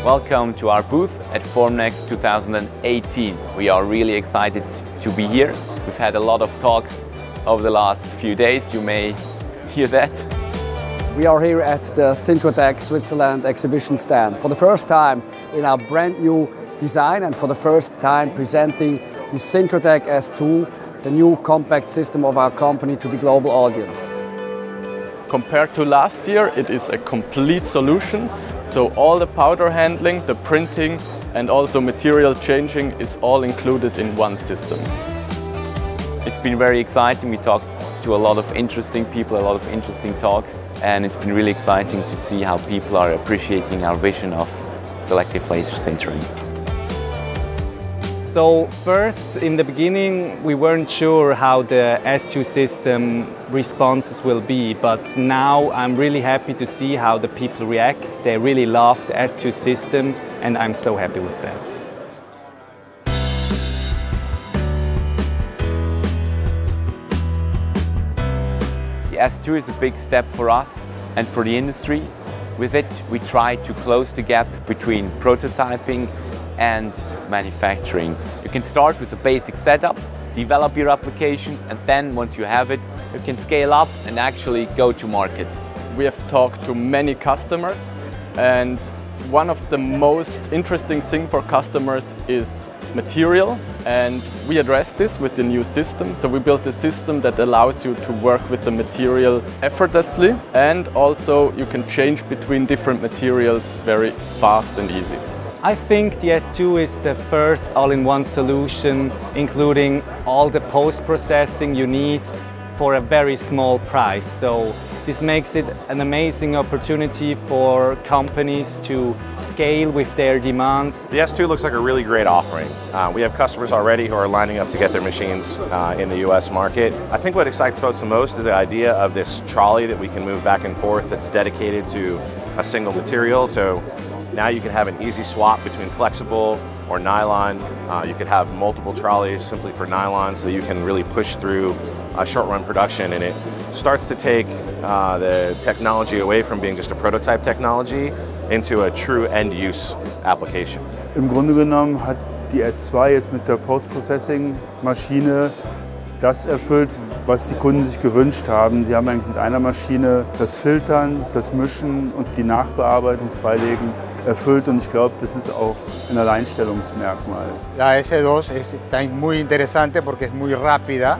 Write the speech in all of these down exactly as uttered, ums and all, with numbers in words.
Welcome to our booth at Formnext two thousand eighteen. We are really excited to be here. We've had a lot of talks over the last few days. You may hear that. We are here at the Sintratec Switzerland exhibition stand for the first time in our brand new design and for the first time presenting the Sintratec S two, the new compact system of our company, to the global audience. Compared to last year, it is a complete solution. So all the powder handling, the printing and also material changing is all included in one system. It's been very exciting. We talked to a lot of interesting people, a lot of interesting talks, and it's been really exciting to see how people are appreciating our vision of selective laser sintering. So first, in the beginning, we weren't sure how the S two system responses will be, but now I'm really happy to see how the people react. They really love the S two system, and I'm so happy with that. The S two is a big step for us and for the industry. With it, we try to close the gap between prototyping and manufacturing. You can start with a basic setup, develop your application, and then once you have it, you can scale up and actually go to market. We have talked to many customers, and one of the most interesting things for customers is material, and we address this with the new system. So we built a system that allows you to work with the material effortlessly, and also you can change between different materials very fast and easy. I think the S two is the first all-in-one solution, including all the post-processing you need for a very small price. So this makes it an amazing opportunity for companies to scale with their demands. The S two looks like a really great offering. Uh, we have customers already who are lining up to get their machines uh, in the U S market. I think what excites folks the most is the idea of this trolley that we can move back and forth that's dedicated to a single material. So now you can have an easy swap between flexible or nylon. Uh, you could have multiple trolleys simply for nylon, so you can really push through a short-run production, and it starts to take uh, the technology away from being just a prototype technology into a true end-use application. Im Grunde genommen hat die S zwei jetzt mit der Post-Processing-Maschine das erfüllt, was die Kunden sich gewünscht haben. Sie haben eigentlich mit einer Maschine das Filtern, das Mischen und die Nachbearbeitung, Freilegen erfüllt, und ich glaube, das ist auch ein Alleinstellungsmerkmal. La S dos es, está muy interesante porque es muy rápida.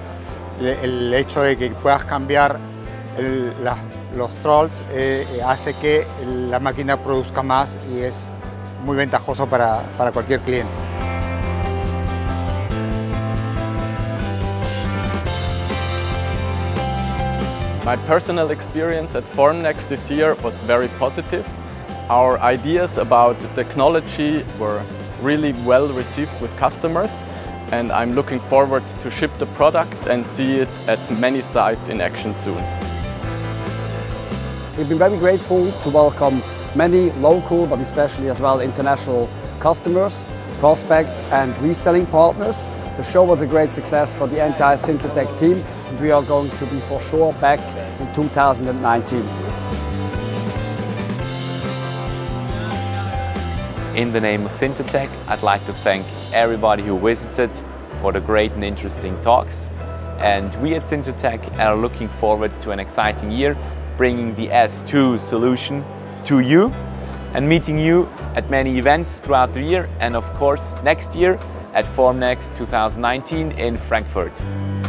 El hecho de que puedas cambiar el, la, los trolls eh, hace que la máquina produzca más y es muy ventajoso para, para cualquier cliente. My personal experience at Formnext this year was very positive. Our ideas about the technology were really well received with customers, and I'm looking forward to ship the product and see it at many sites in action soon. We've been very grateful to welcome many local, but especially as well international customers, prospects and reselling partners. The show was a great success for the entire Sintratec team, and we are going to be for sure back in two thousand nineteen. In the name of Sintratec, I'd like to thank everybody who visited for the great and interesting talks. And we at Sintratec are looking forward to an exciting year, bringing the S two solution to you and meeting you at many events throughout the year, and of course next year at Formnext two thousand nineteen in Frankfurt.